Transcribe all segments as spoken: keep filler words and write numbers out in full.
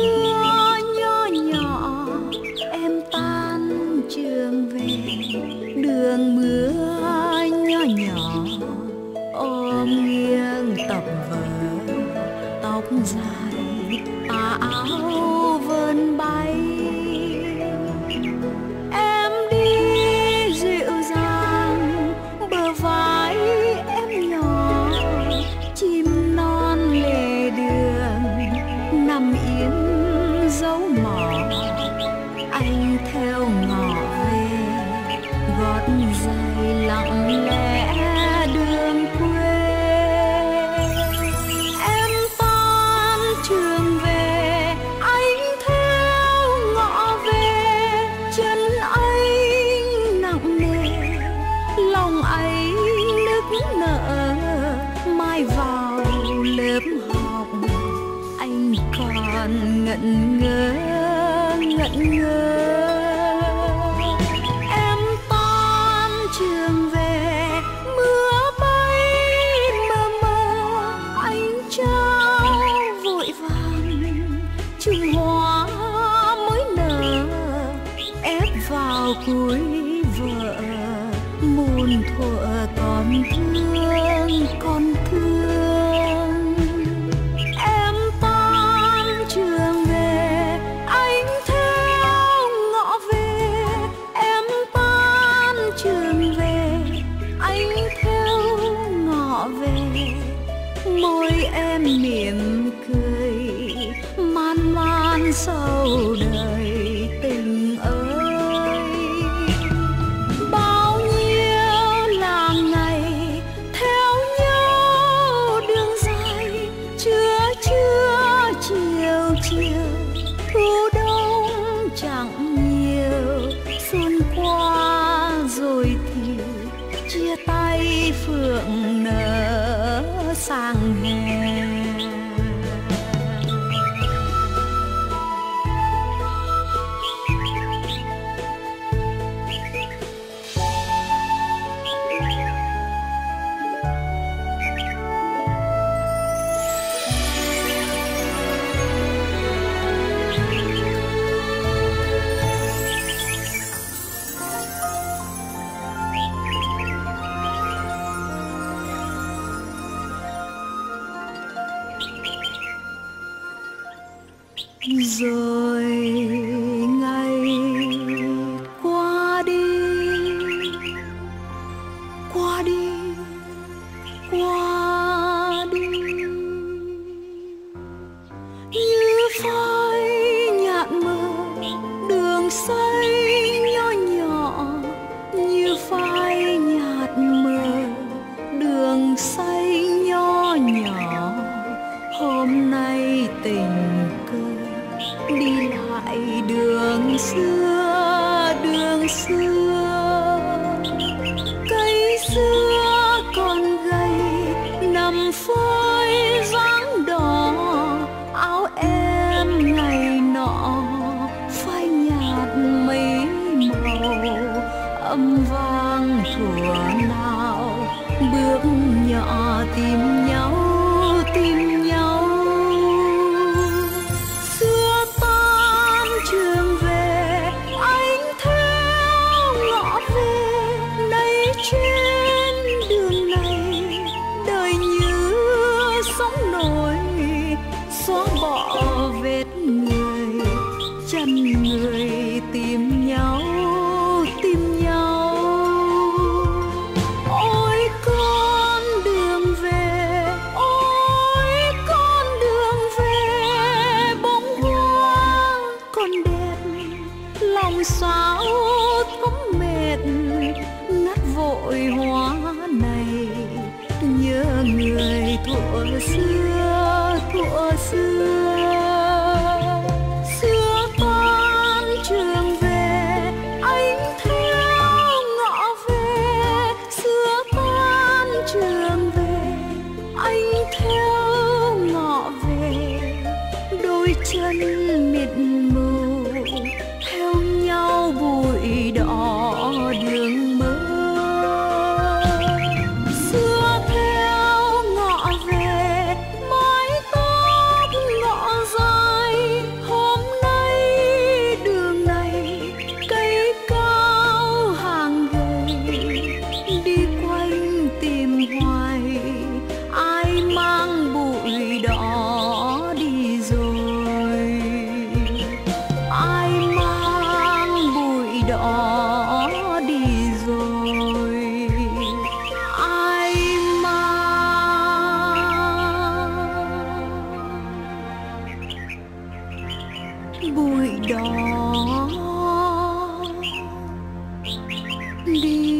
mưa nho nhỏ em tan trường về, đường mưa nho nhỏ ôm nghiêng tập vở, tóc dài tà áo vươn bay. Em đi dịu dàng bờ vai em nhỏ, chim non lề đường nằm yên dấu mỏ. Anh theo ngõ về gót giày lặng lẽ đường quê. Em tan trường về, anh theo ngõ về, chân anh nặng nề, lòng ấy nức nở. Mai vào lớp học anh còn ngẩn ngơ ngẩn ngơ. Em tan trường về, mưa bay mờ mờ, anh trao vội vàng chùm hoa mới nở, ép vào cuối vợ muôn thuở còn thương còn thương. Em tan trường về, anh theo ngõ về, em tan trường về, anh theo ngõ về. Môi em mỉm cười man man sầu đời tình ơi. Bao nhiêu là ngày theo nhau đường dài, trưa trưa chiều chiều, thu đông chẳng nhiều. Xuân qua rồi thì chia tay phượng nở sang hè. Rồi ngày qua đi, qua đi, qua đi, như phai nhạt mờ đường xanh nho nhỏ, như phai nhạt mờ đường xanh nho nhỏ. Hôm nay tình cờ đi lại đường xưa, đường xưa. Cây xưa còn gầy nằm phơi dáng đỏ, áo em ngày nọ phai nhạt mấy màu. Âm vang thuở nào bước nhỏ tìm nhau, tìm nhau. Trường về, anh theo ngõ về, đây trên đường này đời như sóng nổi, xóa bỏ vết người, chân người tìm nhau, tìm nhau. Ôi con đường về, ôi con đường về, bóng hoa còn đẹp, lòng sao thấm mệt, ngắt vội hoa này. Nhớ người thuở xưa, thuở xưa. Xưa tan trường về, anh theo ngõ về, xưa tan trường về, anh theo ngõ về. Đôi chân mịt mù theo nhau bụi đỏ đường mơ. Xưa theo ngõ về, mái tóc ngõ dài. bụi đỏ đi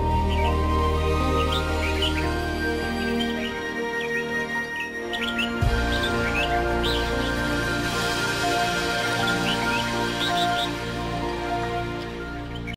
rồi.